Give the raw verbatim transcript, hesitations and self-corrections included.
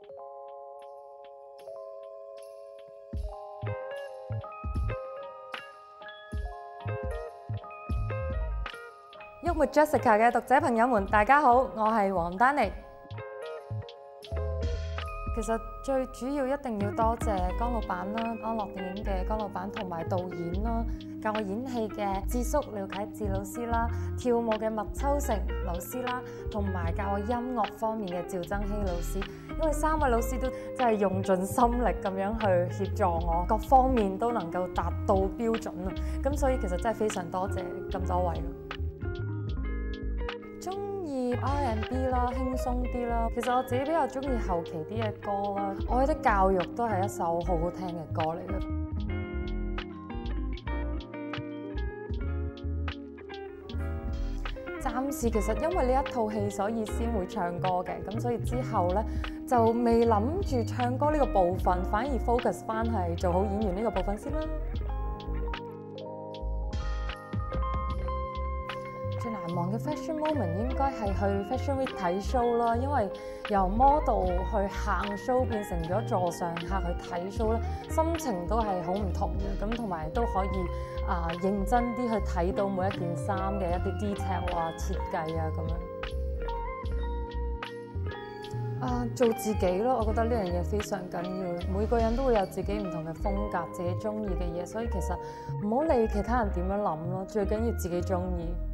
郁活 Jessica 嘅讀者朋友們，大家好，我係黃丹妮。其實最主要一定要多謝江老闆啦，安樂電影嘅江老闆同埋導演啦，教我演戲嘅智叔廖啟智老師啦，跳舞嘅麥秋成老師啦，同埋教我音樂方面嘅趙增熹老師，因為三位老師都真係用盡心力咁樣去協助我，各方面都能夠達到標準啊！咁所以其實真係非常多謝咁多位咯。R and B 啦，輕鬆啲啦。其實我自己比較中意後期啲嘅歌啦，《愛的教育》都係一首好好聽嘅歌嚟嘅。暫時其實因為呢一套戲，所以先會唱歌嘅，咁所以之後咧就未諗住唱歌呢個部分，反而 focus 翻係做好演員呢個部分先啦。最難忘嘅 fashion moment 應該係去 Fashion Week 睇 show 啦，因為由 model 去行 show 變成咗座上客去睇 show 咧，心情都係好唔同嘅，咁同埋都可以啊、呃、認真啲去睇到每一件衫嘅一啲 detail 啊、設計啊咁樣。啊，做自己咯，我覺得呢樣嘢非常緊要。每個人都會有自己唔同嘅風格，自己中意嘅嘢，所以其實唔好理其他人點樣諗咯，最緊要自己中意。